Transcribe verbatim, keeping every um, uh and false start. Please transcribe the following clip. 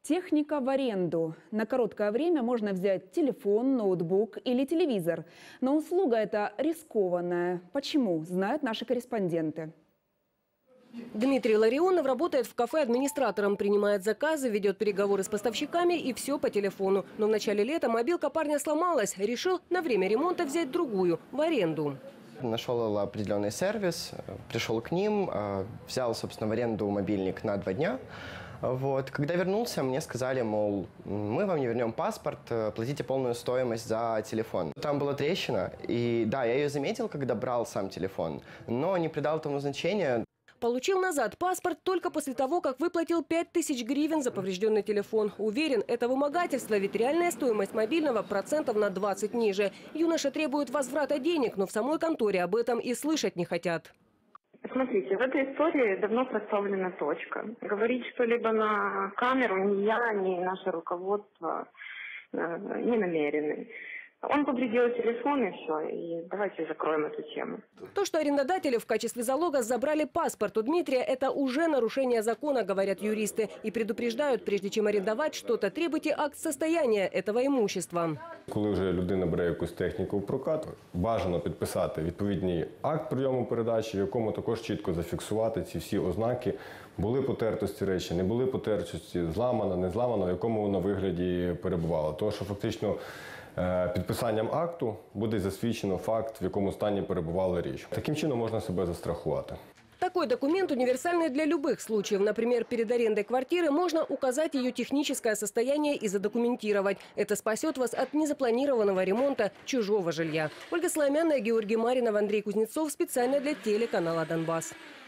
Техника в аренду. На короткое время можно взять телефон, ноутбук или телевизор. Но услуга эта рискованная. Почему, знают наши корреспонденты. Дмитрий Ларионов работает в кафе администратором, принимает заказы, ведет переговоры с поставщиками и все по телефону. Но в начале лета мобилка парня сломалась. Решил на время ремонта взять другую, в аренду. Нашел определенный сервис, пришел к ним, взял, собственно, в аренду мобильник на два дня. Вот. Когда вернулся, мне сказали, мол, мы вам не вернем паспорт, платите полную стоимость за телефон. Там была трещина, и да, я ее заметил, когда брал сам телефон, но не придал этому значения. Получил назад паспорт только после того, как выплатил пять тысяч гривен за поврежденный телефон. Уверен, это вымогательство, ведь реальная стоимость мобильного процентов на двадцать ниже. Юноша требует возврата денег, но в самой конторе об этом и слышать не хотят. Смотрите, в этой истории давно проставлена точка. Говорить что-либо на камеру ни я, ни наше руководство э, не намерены. Он повредил телефон и все, и давайте закроем эту тему. То, что арендодатели в качестве залога забрали паспорт у Дмитрия, это уже нарушение закона, говорят юристы. И предупреждают, прежде чем арендовать что-то, требуйте акт состояния этого имущества. Коли вже людина бере якусь техніку в прокат, бажано підписати відповідний акт прийому передачі, в якому також чітко зафіксувати ці всі ознаки. Були потертості речі, не були потертості, зламана, не зламана, в якому вона вигляді перебувала. Тому що фактично підписанням акту буде засвідчено факт, в якому стані перебувала річ. Таким чином можна себе застрахувати. Такой документ универсальный для любых случаев. Например, перед арендой квартиры можно указать ее техническое состояние и задокументировать. Это спасет вас от незапланированного ремонта чужого жилья. Ольга Соломянная, Георгий Маринов, Андрей Кузнецов. Специально для телеканала «Донбасс».